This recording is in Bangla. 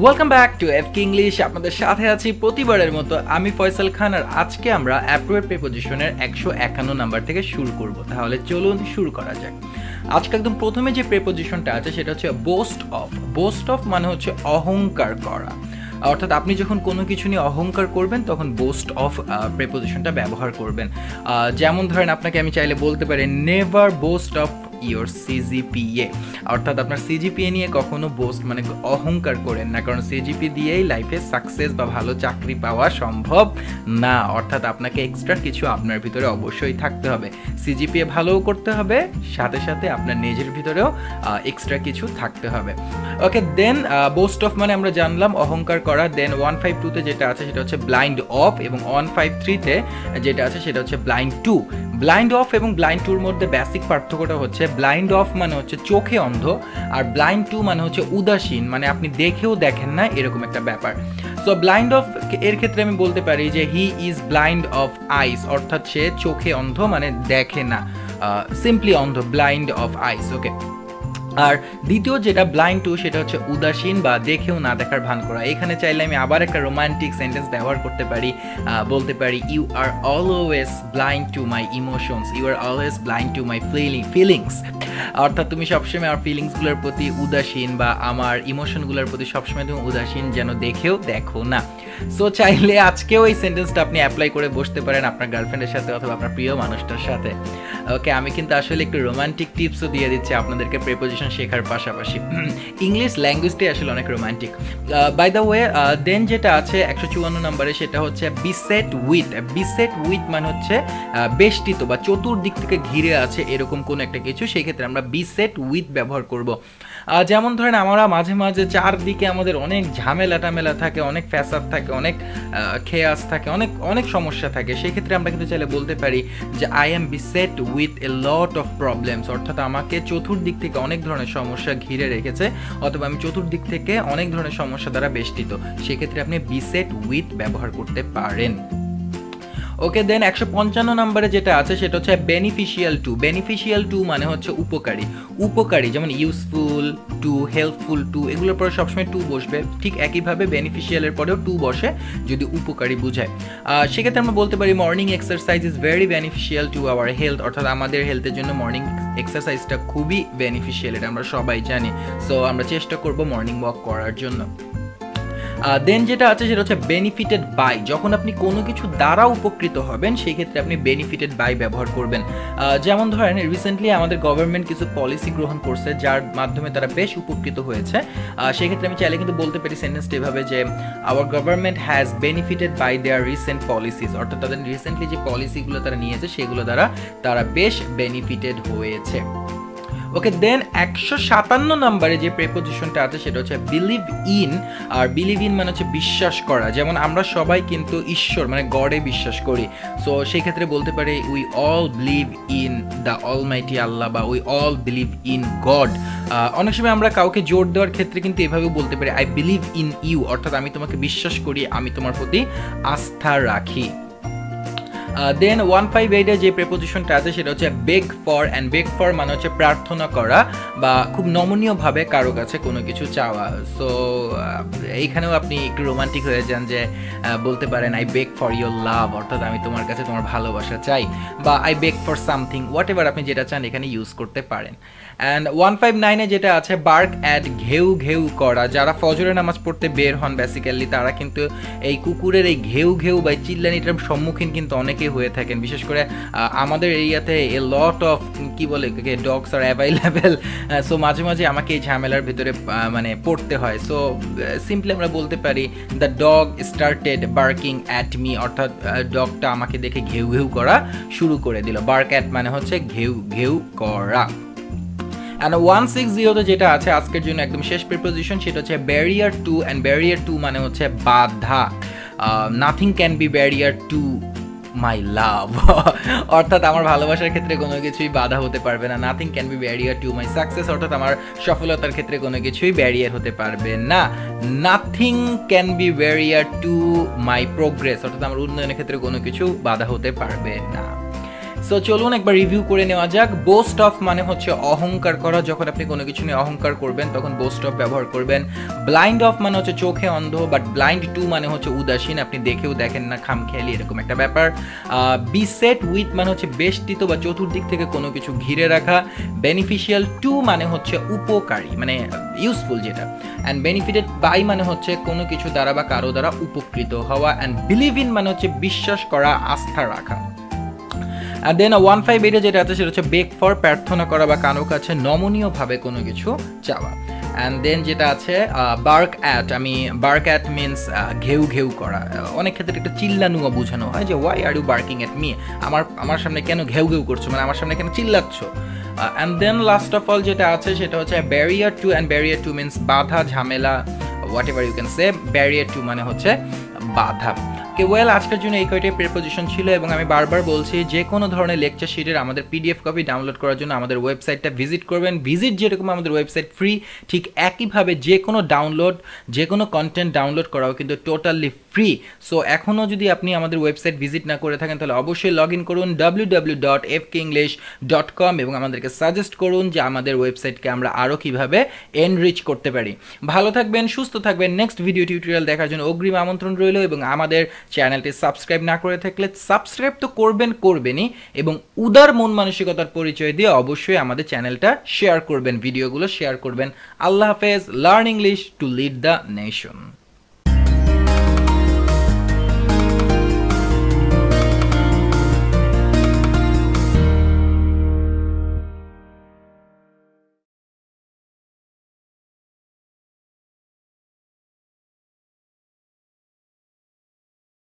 Welcome back to FK English. আপনাদের সাথে আছি প্রতিবারের মতো আমি ফয়সাল খান, আর আজকে আমরা অ্যাপ্রোপ্রিয়েট প্রিপোজিশনের 151 নাম্বার থেকে শুরু করব। তাহলে চলুন শুরু করা যাক। আজকে একদম প্রথমে যে প্রিপোজিশনটা আছে সেটা হচ্ছে বোস্ট অফ। বোস্ট অফ মানে হচ্ছে অহংকার করা, অর্থাৎ আপনি যখন কোনো কিছু নিয়ে অহংকার করবেন তখন বোস্ট অফ প্রিপোজিশনটা ব্যবহার করবেন। যেমন ধরেন আপনাকে আমি চাইলে বলতে পারি never boast of your CGPA, অর্থাৎ আপনার সিজিপিএ নিয়ে কখনো বোস্ট মানে অহংকার করেন না, কারণ সিজিপি দিয়েই লাইফে সাকসেস বা ভালো চাকরি পাওয়া সম্ভব না। অর্থাৎ আপনাকে এক্সট্রা কিছু আপনার ভিতরে অবশ্যই থাকতে হবে, সিজিপিএ ভালোও করতে হবে, সাথে সাথে আপনার নিজের ভিতরেও এক্সট্রা কিছু থাকতে হবে। ওকে, দেন বোস্ট অফ মানে আমরা জানলাম অহংকার করা। দেন 152-তে যেটা আছে সেটা হচ্ছে ব্লাইন্ড অফ, এবং 153-তে যেটা আছে সেটা হচ্ছে ব্লাইন্ড টু। ব্লাইন্ড অফ এবং ব্লাইন্ড টুর মধ্যে বেসিক পার্থক্যটা হচ্ছে ব্লাইন্ড অফ মানে হচ্ছে চোখে অন্ধ, আর ব্লাইন্ড টু মানে হচ্ছে উদাসীন, মানে আপনি দেখেও দেখেন না এরকম একটা ব্যাপার। সো ব্লাইন্ড অফ এর ক্ষেত্রে আমি বলতে পারি যে he is blind of eyes, অর্থাৎ সে চোখে অন্ধ মানে দেখে না, সিম্পলি অন্ধ, ব্লাইন্ড অফ আইস। ওকে, আর দ্বিতীয় যেটা ব্লাইন্ড টু সেটা হচ্ছে উদাসীন বা দেখেও না দেখার ভান করা। এখানে চাইলে আমি আবার একটা রোমান্টিক সেন্টেন্স ব্যবহার করতে পারি, বলতে পারি you are always blind to my emotions, you are always blind to my feelings, অর্থাৎ তুমি সবসময় আমার ফিলিংসগুলোর প্রতি উদাসীন বা আমার ইমোশনগুলোর প্রতি সবসময় তুমি উদাসীন, যেন দেখেও দেখো না। সো চাইলে আজকেও এই সেন্টেন্সটা আপনি অ্যাপ্লাই করে বসতে পারেন আপনার গার্লফ্রেন্ডের সাথে অথবা আপনার প্রিয় মানুষটার সাথে। ওকে, আমি কিন্তু আসলে একটু রোমান্টিক টিপসও দিয়ে দিচ্ছি আপনাদেরকে প্রিপোজিশন শেখার পাশাপাশি। ইংলিশ ল্যাঙ্গুয়েজটাই আসলে অনেক romantic. By the way, then যেটা আছে 154 নম্বরে সেটা হচ্ছে বিসেট উইথ। বিসেট উইথ মানে হচ্ছে বেষ্টিত বা চতুর্দিক থেকে ঘিরে আছে এরকম কোন একটা কিছু, সেই ক্ষেত্রে আমরা বিসেট উইথ ব্যবহার করব। যেমন ধরেন আমরা মাঝে মাঝে চারদিকে আমাদের অনেক ঝামেলা টামেলা থাকে, অনেক ফ্যাসাদ থাকে, অনেক খেয়াস থাকে, অনেক অনেক সমস্যা থাকে, সেক্ষেত্রে আমরা কিন্তু চাইলে বলতে পারি যে I am beset with a lot of problems, অর্থাৎ আমাকে চতুর্দিক থেকে অনেক ধরনের সমস্যা ঘিরে রেখেছে, অথবা আমি চতুর্দিক থেকে অনেক ধরনের সমস্যা দ্বারা বেষ্টিত, সেক্ষেত্রে আপনি বিসেট উইথ ব্যবহার করতে পারেন। ওকে, দেন 155 নম্বরে যেটা আছে সেটা হচ্ছে বেনিফিশিয়াল টু। বেনিফিশিয়াল টু মানে হচ্ছে উপকারী। উপকারী যেমন ইউজফুল টু, হেল্পফুল টু, এগুলোর পরে সবসময় টু বসবে, ঠিক একইভাবে বেনিফিশিয়ালের পরেও টু বসে যদি উপকারী বোঝায়। সেক্ষেত্রে আমরা বলতে পারি morning exercise is very beneficial to our health, অর্থাৎ আমাদের হেলথের জন্য মর্নিং এক্সারসাইজটা খুবই বেনিফিশিয়াল, এটা আমরা সবাই জানি। সো আমরা চেষ্টা করব মর্নিং ওয়াক করার জন্য। দেন যেটা আছে সেটা হচ্ছে বেনিফিটেড বাই। যখন আপনি কোনো কিছু দ্বারা উপকৃত হবেন সেই ক্ষেত্রে আপনি বেনিফিটেড বাই ব্যবহার করবেন। যেমন ধরেন রিসেন্টলি আমাদের গভর্নমেন্ট কিছু পলিসি গ্রহণ করছে যার মাধ্যমে তারা বেশ উপকৃত হয়েছে, সেক্ষেত্রে আমি চাইলে কিন্তু বলতে পারি সেন্টেন্সটা এভাবে যে our government has benefited by their recent policies, অর্থাৎ তাদের রিসেন্টলি যে পলিসিগুলো তারা নিয়েছে সেগুলো দ্বারা তারা বেশ বেনিফিটেড হয়েছে। ওকে, দেন 157 নম্বরে যে প্রিপোজিশনটা আছে সেটা হচ্ছে বিলিভ ইন। আর বিলিভ ইন মানে হচ্ছে বিশ্বাস করা। যেমন আমরা সবাই কিন্তু ঈশ্বর মানে গডে বিশ্বাস করি, সো সেই ক্ষেত্রে বলতে পারি we all believe in the almighty Allah, বা we all believe in God. অনেক সময় আমরা কাউকে জোর দেওয়ার ক্ষেত্রে কিন্তু এভাবেও বলতে পারি আই বিলিভ ইন ইউ, অর্থাৎ আমি তোমাকে বিশ্বাস করি, আমি তোমার প্রতি আস্থা রাখি। দেন 158-এ যে প্রিপোজিশনটা আছে সেটা হচ্ছে beg for. And beg for মানে হচ্ছে প্রার্থনা করা বা খুব নমনীয়ভাবে কারো কাছে কোনো কিছু চাওয়া। সো এইখানেও আপনি একটু রোমান্টিক হয়ে যান যে বলতে পারেন I beg for your love, অর্থাৎ আমি তোমার কাছে তোমার ভালোবাসা চাই, বা I beg for something, whatever আপনি যেটা চান এখানে ইউজ করতে পারেন। অ্যান্ড 159-এ যেটা আছে বার্ক অ্যাট, ঘেউ ঘেউ করা। যারা ফজরের নামাজ পড়তে বের হন বেসিক্যালি তারা কিন্তু এই কুকুরের এই ঘেউ ঘেউ বা চিল্লানিটার সম্মুখীন কিন্তু অনেকে হয়ে থাকেন, বিশেষ করে আমাদের এরিয়াতে এ লট অফ কি বলে ডগস আর অ্যাভেলেবেল। সো মাঝে মাঝে আমাকে এই ঝামেলার ভিতরে মানে পড়তে হয়। সো সিম্পলি আমরা বলতে পারি the dog started barking at me, অর্থাৎ ডগটা আমাকে দেখে ঘেউ ঘেউ করা শুরু করে দিল। বার্ক অ্যাট মানে হচ্ছে ঘেউ ঘেউ করা। অ্যান্ড 160-তে যেটা আছে আজকের জন্য একদম শেষ প্রিপোজিশন সেটা হচ্ছে barrier to. And barrier to মানে হচ্ছে বাধা। Nothing can be barrier to my love, অর্থাৎ আমার ভালোবাসার ক্ষেত্রে কোনো কিছুই বাধা হতে পারবে না। Nothing can be barrier to my success, অর্থাৎ আমার সফলতার ক্ষেত্রে কোনো কিছুই ব্যারিয়ার হতে পারবে না। Nothing can be barrier to my progress, অর্থাৎ আমার উন্নয়নের ক্ষেত্রে কোনো কিছু বাধা হতে পারবে না। সো চলুন একবার রিভিউ করে নেওয়া যাক। বোস্ট অফ মানে হচ্ছে অহংকার করা, যখন আপনি কোনো কিছু নিয়ে অহংকার করবেন তখন বোস্ট অফ ব্যবহার করবেন। ব্লাইন্ড অফ মানে হচ্ছে চোখে অন্ধ, বাট ব্লাইন্ড টু মানে হচ্ছে উদাসীন, আপনি দেখেও দেখেন না, খামখেয়ালি এরকম একটা ব্যাপার। বিসেট উইথ মানে হচ্ছে বেষ্টিত বা চতুর্দিক থেকে কোনো কিছু ঘিরে রাখা। বেনিফিশিয়াল টু মানে হচ্ছে উপকারী, মানে ইউজফুল যেটা। অ্যান্ড বেনিফিটেড বাই মানে হচ্ছে কোনো কিছু দ্বারা বা কারো দ্বারা উপকৃত হওয়া। অ্যান্ড বিলিভ ইন মানে হচ্ছে বিশ্বাস করা, আস্থা রাখা। আর দেন 158 যেটা আছে সেটা হচ্ছে বেক ফর, প্রার্থনা করা বা কারো কাছে নমনীয়ভাবে কোনো কিছু চাওয়া। অ্যান্ড দেন যেটা আছে বার্ক অ্যাট, আমি বার্ক অ্যাট মিনস ঘেউ ঘেউ করা। অনেক ক্ষেত্রে একটা চিল্লানুয়া বোঝানো হয় যে why are you barking at me, আমার সামনে কেন ঘেউ ঘেউ করছো, মানে আমার সামনে কেন চিল্লাচ্ছ। And then last of all যেটা আছে সেটা হচ্ছে barrier to, and barrier to means বাধা, ঝামেলা, whatever you can say. Barrier to মানে হচ্ছে বাধা। ওয়েল, আজকের জন্য এই কয়টাই প্রিপোজিশন ছিল, এবং আমি বারবার বলছি যে কোনো ধরনের লেকচার শিটের আমাদের পিডিএফ কপি ডাউনলোড করার জন্য আমাদের ওয়েবসাইটটা ভিজিট করবেন। ভিজিট যেরকম আমাদের ওয়েবসাইট ফ্রি, ঠিক একইভাবে যে কোনো যে কোনো কন্টেন্ট ডাউনলোড করাও কিন্তু টোটালি ফ্রি। সো এখনও যদি আপনি আমাদের ওয়েবসাইট ভিজিট না করে থাকেন তাহলে অবশ্যই লগ ইন করুন www.fkenglish.com এবং আমাদেরকে সাজেস্ট করুন যে আমাদের ওয়েবসাইটকে আমরা আরও কীভাবে এনরিচ করতে পারি। ভালো থাকবেন, সুস্থ থাকবেন। নেক্সট ভিডিও টিউটোরিয়াল দেখার জন্য অগ্রিম আমন্ত্রণ রইল, এবং আমাদের চ্যানেলটি সাবস্ক্রাইব না করে থাকলে সাবস্ক্রাইব তো করবেনই, এবং উদার মন মানসিকতার পরিচয় দিয়ে অবশ্যই আমাদের চ্যানেলটা শেয়ার করবেন, ভিডিওগুলো শেয়ার করবেন। আল্লাহ হাফেজ। Learn English to lead the nation.